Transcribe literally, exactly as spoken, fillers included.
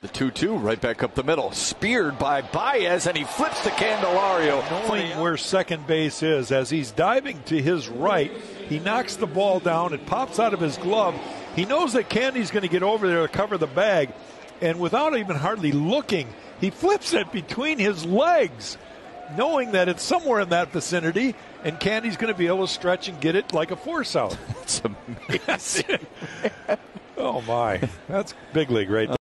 The two two right back up the middle. Speared by Baez, and he flips to Candelario. Knowing where second base is, as he's diving to his right, he knocks the ball down. It pops out of his glove. He knows that Candy's going to get over there to cover the bag, and without even hardly looking, he flips it between his legs, knowing that it's somewhere in that vicinity, and Candy's going to be able to stretch and get it like a force out. That's amazing. Oh, my. That's big league right there.